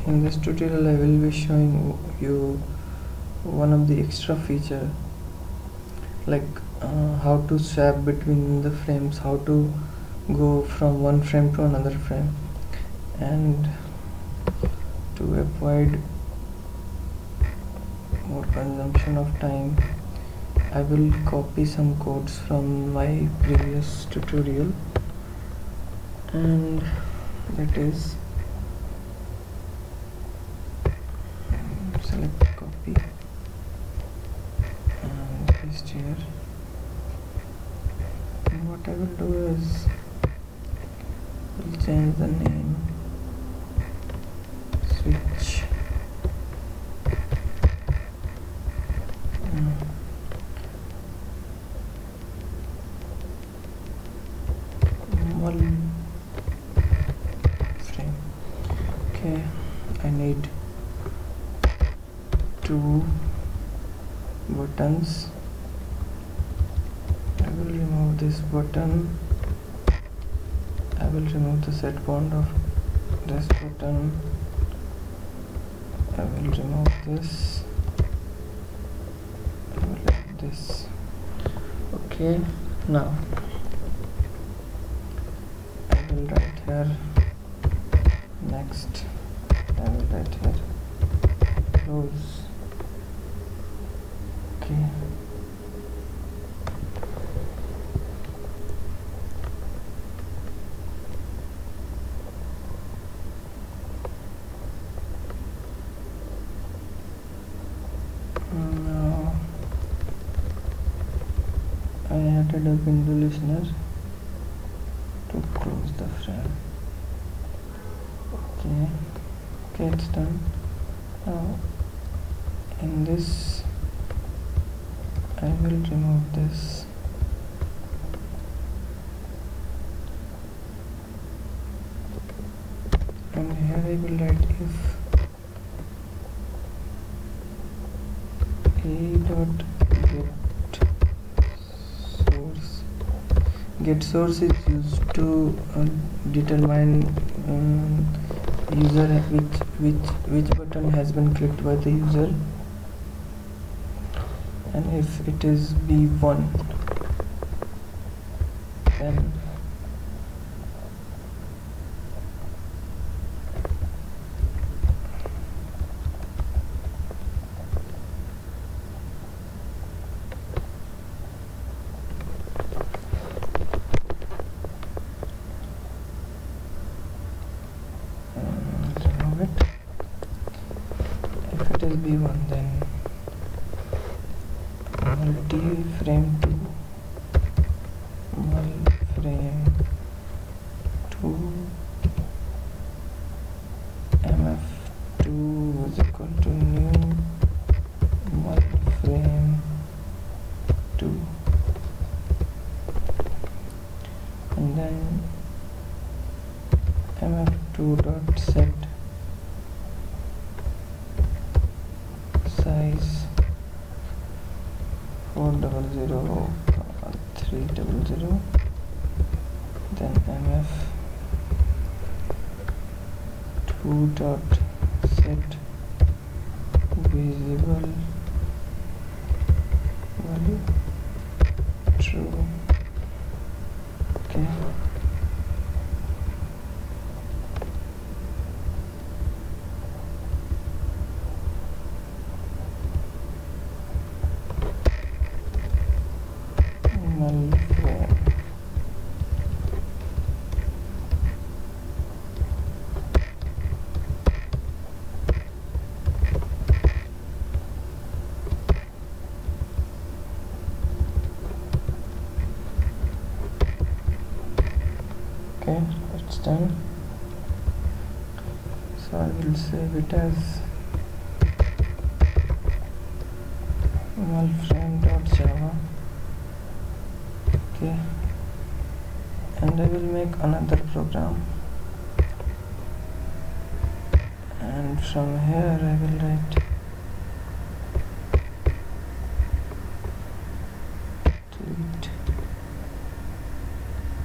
In this tutorial I will be showing you one of the extra feature, like how to swap between the frames, how to go from one frame to another frame. And to avoid more consumption of time, I will copy some codes from my previous tutorial, and that is select copy and paste here. And what I will do is will change the name switch frame. Okay, I need 2 buttons. I will remove this button. I will remove the set point of this button. I will remove this. I will like this. Okay, now I will write here next. I will write here close. Okay. Now I added a window listener to close the frame. Okay, it's done. Now in this I will remove this. And here I will write if a dot get source is used to determine user which button has been clicked by the user, and if it is B1, then remove it. If it is B1, then multi frame 2 frame 2 mf2 is equal to new frame 2, and then mf2 dot set size 400 300, then mf2 dot set visible value true. Okay, null frame. Okay, it's done. So I will save it as nullframe.java. Okay, and I will make another program, and from here I will write delete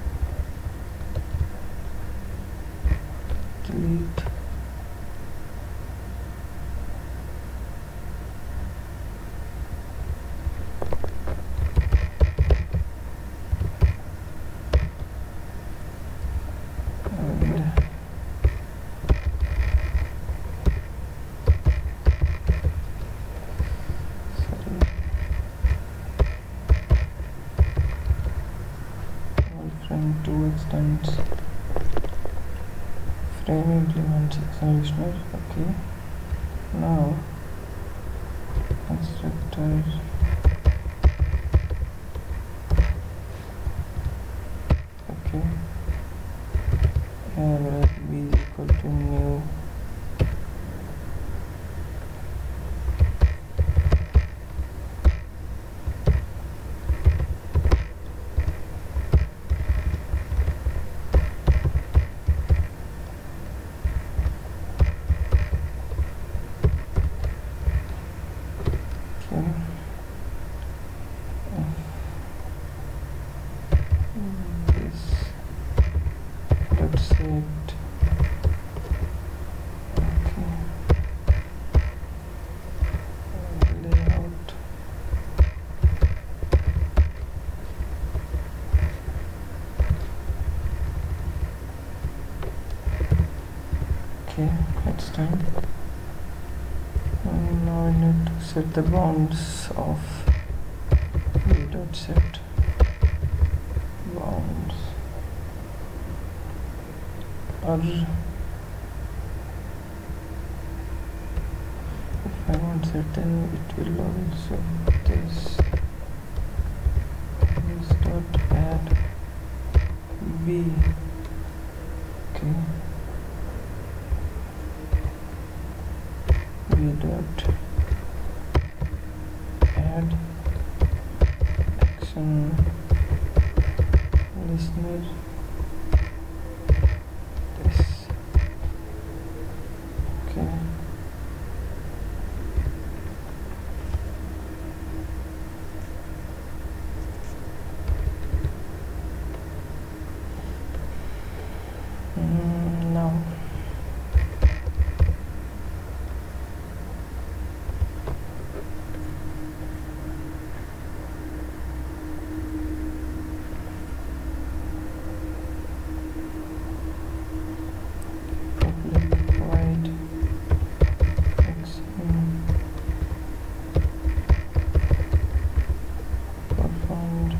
delete frame implement section listener. Okay, now constructor. Okay, and b is equal to new. Okay, it's done. And now I need to set the bounds of v.set bounds, or if I want set, then it will also this dot add b. Okay, v dot add action listener this. Okay, now public void action performed.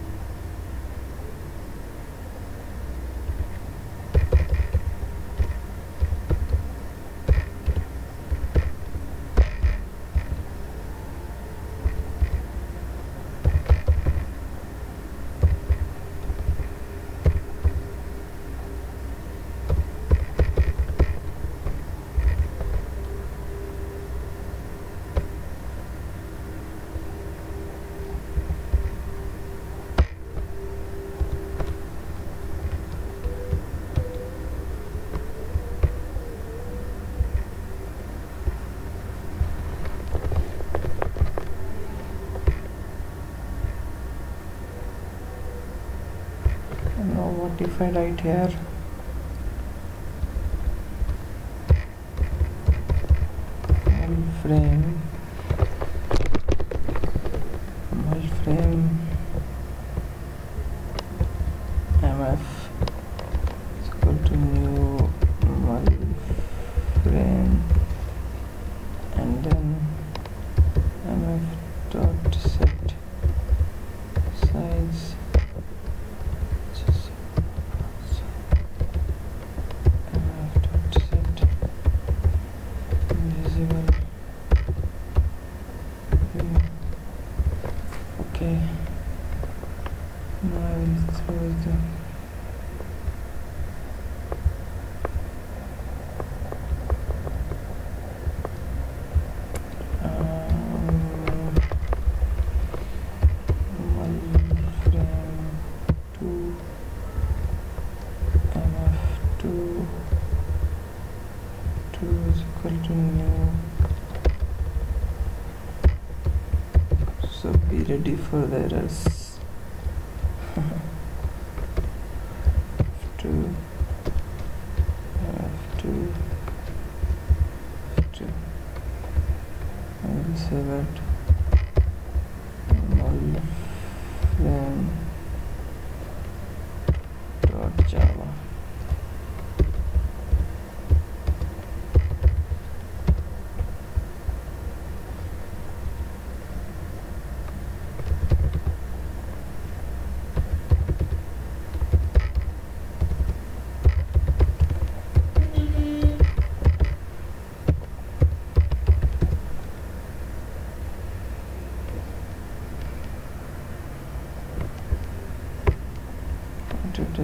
Now what if I write here frame mf is equal to new frame, and then mf dot set size visible. Okay, now I will throw the is equal to new. So be ready for the errors. F2 I will say that null frame dot java.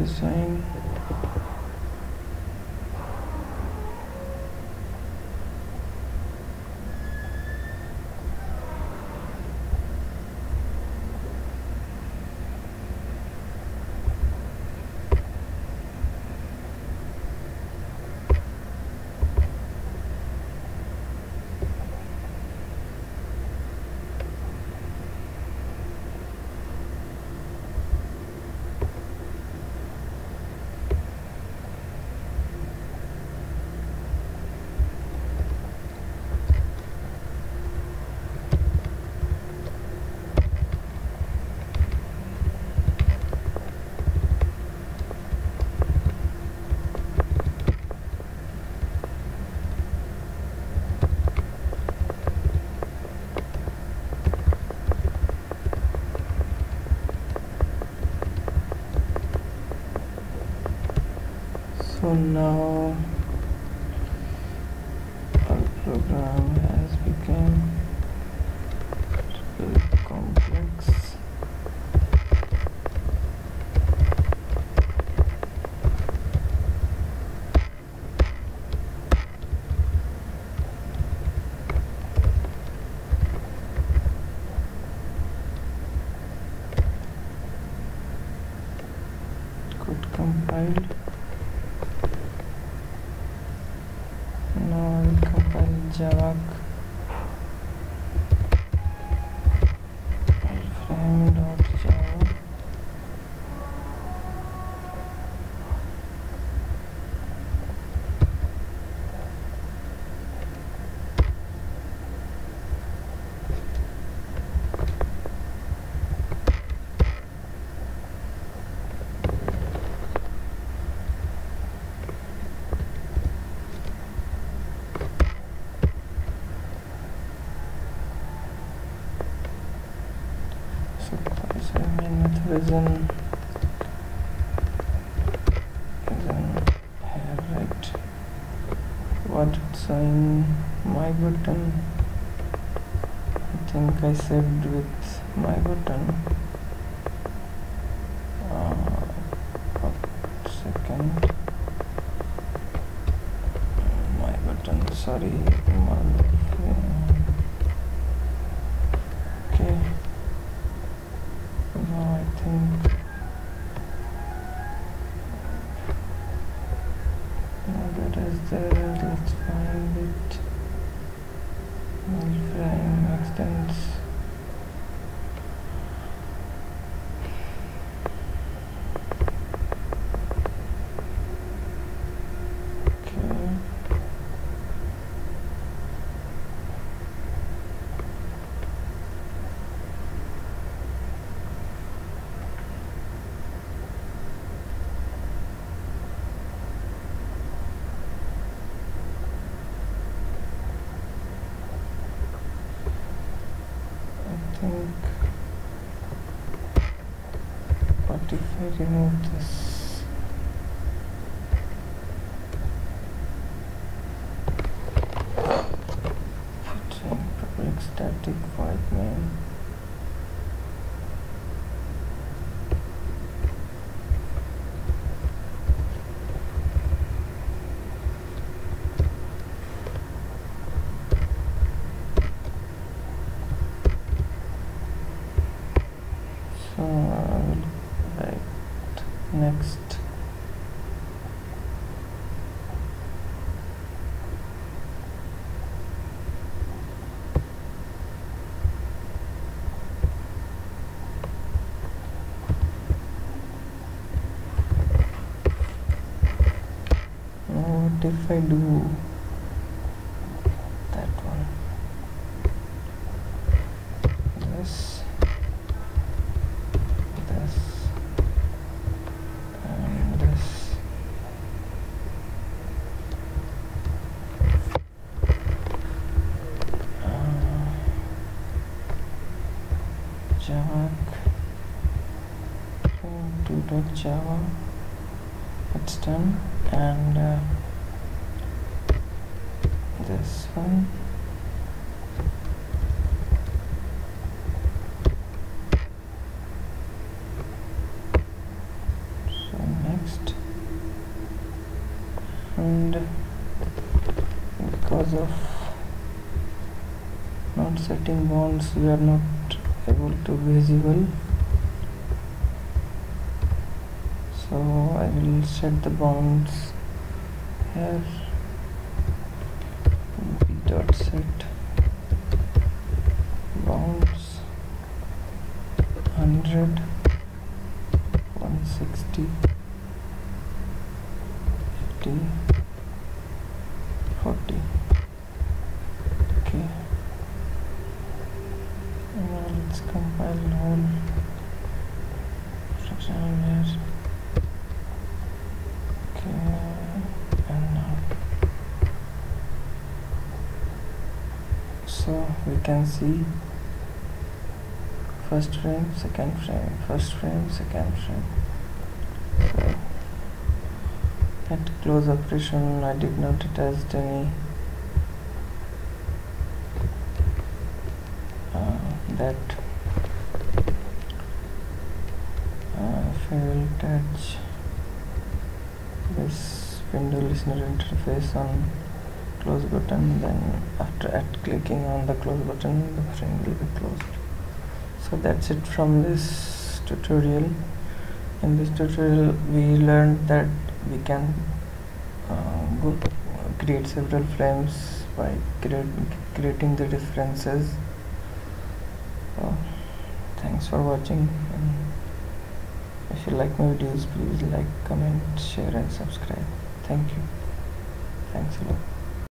design. So now our program has become very complex. Code compiled. Now I will compile Java frame.java. So main method is in here, right? What it's saying my button. I think I saved with my button. Second, my button. Sorry, okay. Now I think now that is there. Let's find it. Frame extends. What if I remove this? Public static void main. So I will write next. Now what if I do that one? This, and this. Java .java, it's done, and this one. So next. because of not setting bonds we are not able to visible. So I will set the bonds here. B dot set bounds 100, 160, 50, 40. Okay. Now let's compile whole instruction here. Okay, and now so we can see first frame, second frame, first frame, second frame. So at close operation I did not attach any that if I will attach this window listener interface on close button, then after clicking on the close button the frame will be closed. So that's it from this tutorial. In this tutorial we learned that we can create several frames by creating the differences. Thanks for watching, and if you like my videos, please like, comment, share and subscribe. Thank you. Thanks a lot.